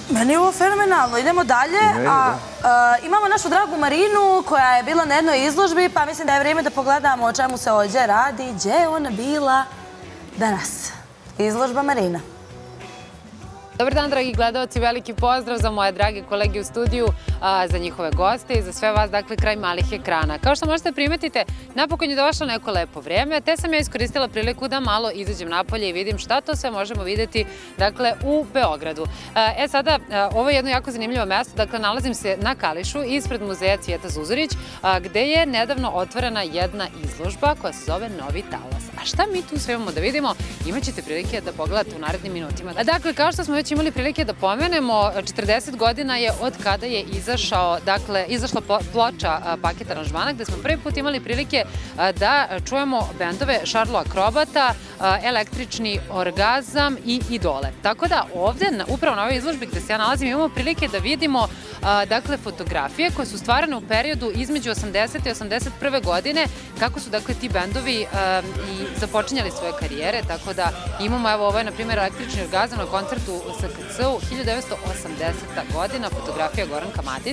Meni je ovo fenomenalno. Idemo dalje. Imamo našu dragu Marinu koja je bila na jednoj izložbi, pa mislim da je vrijeme da pogledamo o čemu se ovdje radi. Gdje je ona bila danas? Izložba Marina. Dobar dan, dragi gledalci, veliki pozdrav za moje drage kolege u studiju, za njihove goste i za sve vas, dakle, kraj malih ekrana. Kao što možete primetite, napokon je došlo neko lepo vrijeme, te sam ja iskoristila priliku da malo izađem napolje i vidim šta to sve možemo vidjeti, dakle, u Beogradu. Sada, ovo je jedno jako zanimljivo mesto, dakle, nalazim se na Kališu ispred muzeja Cvijeta Zuzorić, gde je nedavno otvorena jedna izložba koja se zove Novi talas. A šta mi tu sve imamo da vidimo, imaćete prilike da pogledate u narednim minutima. Dakle, kao što smo već imali prilike da pomenemo, 40 godina je od kada je izašla ploča Paket aranžmana, gde smo prvi put imali prilike da čujemo bendove Šarlo Akrobata, Električni orgazam i Idole. Tako da ovde, upravo na ovoj izložbi gde se ja nalazim, imamo prilike da vidimo fotografije koje su stvarane u periodu između 80. i 81. godine, kako su ti bendovi i započinjali svoje karijere, tako da imamo, evo, ovo je, na primjer, Električni orgazam na koncertu u SKC-u, 1980. godina, fotografija Goranka Matić.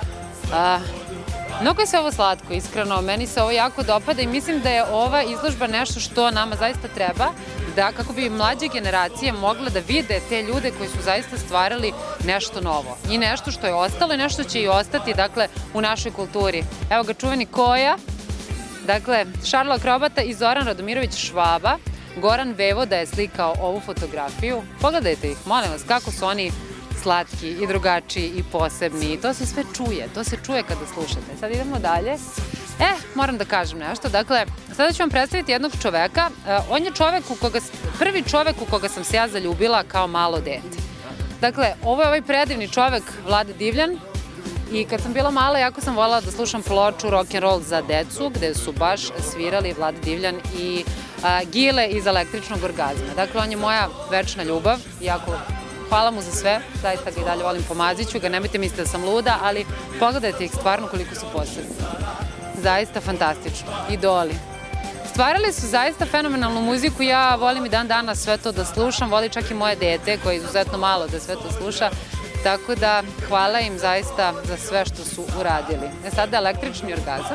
Mnogo je sve ovo slatko, iskreno, meni se ovo jako dopada i mislim da je ova izložba nešto što nama zaista treba, da kako bi mlađe generacije mogle da vide te ljude koji su zaista stvarali nešto novo i nešto što je ostalo i nešto će i ostati, dakle, u našoj kulturi. Evo ga čuveni Koja, dakle, Šarlo Akrobata i Zoran Radomirović Švaba. Goran Vevoda je slikao ovu fotografiju. Pogledajte ih, molim vas, kako su oni slatki i drugačiji i posebni. To se sve čuje, to se čuje kada slušate. Sad idemo dalje. Moram da kažem nešto. Dakle, sada ću vam predstaviti jednog čoveka. On je prvi čovek u koga sam se ja zaljubila kao malo dete. Dakle, ovo je ovaj predivni čovek, Vlada Divljan. I kad sam bila mala, jako sam voljela da slušam ploču rock'n'roll za decu, gde su baš svirali Vlada Divljan i Gile iz Električnog orgazma. Dakle, on je moja večna ljubav. Jako hvala mu za sve. Zaista ga i dalje volim, pomazit ću ga. Nemojte misliti da sam luda, ali pogledajte ih stvarno koliko su posebni. Zaista fantastično. Idoli. Stvarali su zaista fenomenalnu muziku. Ja volim i dan danas sve to da slušam. Voli čak i moje dete koje je izuzetno malo da sve to sluša. Tako da hvala im zaista za sve što su uradili. Sada Električni orgazam.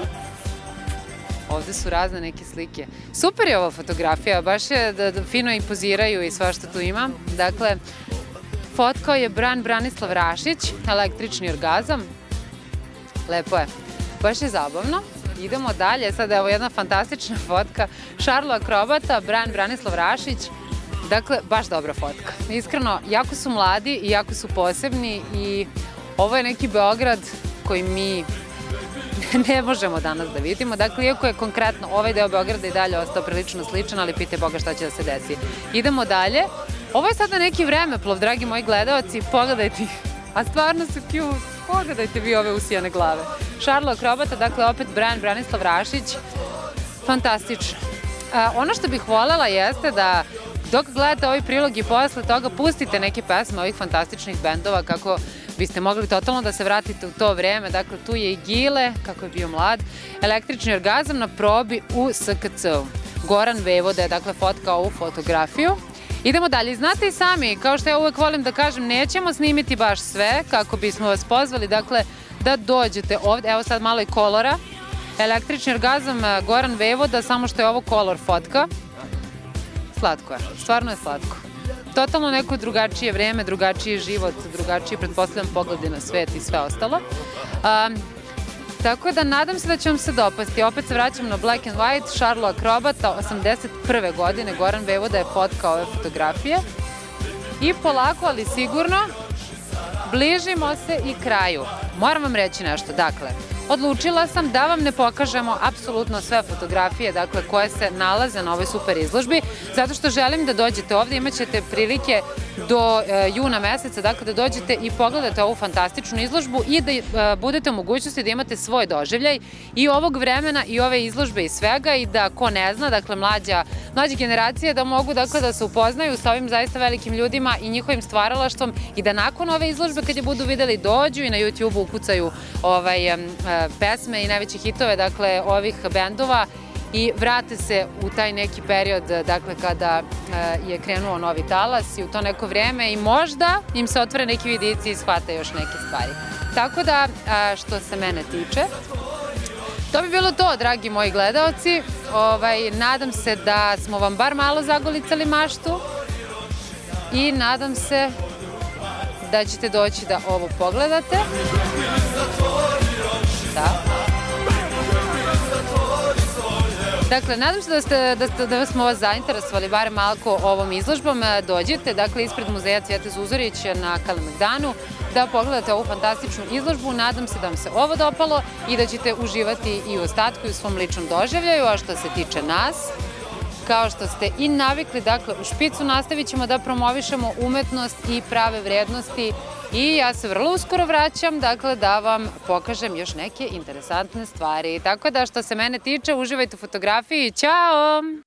Ovde su razne neke slike. Super je ova fotografija, baš je da fino i poziraju i sva što tu ima. Dakle, fotkao je Branislav Rašić, Električni orgazam. Lepo je. Baš je zabavno. Idemo dalje. Sada je ovo jedna fantastična fotka. Šarlo Akrobata, Branislav Rašić. Dakle, baš dobra fotka. Iskreno, jako su mladi i jako su posebni i ovo je neki Beograd koji mi ne možemo danas da vidimo. Dakle, iako je konkretno ovaj deo Beograda i dalje ostao prilično sličan, ali pitaj Boga šta će da se desi. Idemo dalje. Ovo je sada neki vremeplov, dragi moji gledalci. Pogledajte ih. A stvarno su cute. Pogledajte vi ove usijane glave. Šarlo Akrobata, dakle, opet Branislav Rašić. Fantastično. Ono što bih voljela jeste da dok gledate ovaj prilog i posle toga pustite neke pesme ovih fantastičnih bendova kako biste mogli totalno da se vratite u to vreme. Dakle, tu je i Gile, kako je bio mlad, Električni orgazam na probi u SKC-u. Goran Vevoda je, dakle, fotkao ovu fotografiju. Idemo dalje. Znate i sami, kao što ja uvek volim da kažem, nećemo snimiti baš sve kako bismo vas pozvali, dakle, da dođete ovde. Evo sad malo i kolora. Električni orgazam, Goran Vevoda, samo što je ovo kolor fotka. Slatko je, stvarno je slatko. Totalno neko drugačije vreme, drugačiji život, drugačiji, pretpostavljam, pogledi na svet i sve ostalo. Tako da nadam se da će vam se dopasti. Opet se vraćam na Black and White, Šarlo Akrobata, 81. godine, Goran Vevoda je fotkao ove fotografije. I polako, ali sigurno, bližimo se i kraju. Moram vam reći nešto, dakle, odlučila sam da vam ne pokažemo apsolutno sve fotografije koje se nalaze na ovoj super izložbi, zato što želim da dođete ovde, imat ćete prilike do juna meseca, dakle da dođete i pogledate ovu fantastičnu izložbu i da budete u mogućnosti da imate svoj doživljaj i ovog vremena i ove izložbe i svega i da ko ne zna, dakle mlađe generacije da mogu da se upoznaju sa ovim zaista velikim ljudima i njihovim stvaralaštvom i da nakon ove izložbe kad je budu videli dođu i na YouTube ukucaju pesme i najveće hitove, dakle, ovih bendova i vrate se u taj neki period, dakle, kada je krenuo novi talas i u to neko vreme i možda im se otvore neki vidici i shvate još neke stvari. Tako da, što se mene tiče, to bi bilo to, dragi moji gledaoci. Nadam se da smo vam bar malo zagolicali maštu i nadam se da ćete doći da ovo pogledate. Da. Dakle, nadam se da smo vas zainteresovali barem malko ovom izložbom. Dođite, dakle, ispred muzeja Cvijete Zuzorić na Kalemegdanu da pogledate ovu fantastičnu izložbu. Nadam se da vam se ovo dopalo i da ćete uživati i u ostatku i u svom ličnom doživljaju. A što se tiče nas, kao što ste i navikli, dakle, u Špicu nastavit ćemo da promovišemo umetnost i prave vrednosti i ja se vrlo uskoro vraćam, dakle, da vam pokažem još neke interesantne stvari. Tako da, što se mene tiče, uživajte u fotografiji. Ćao!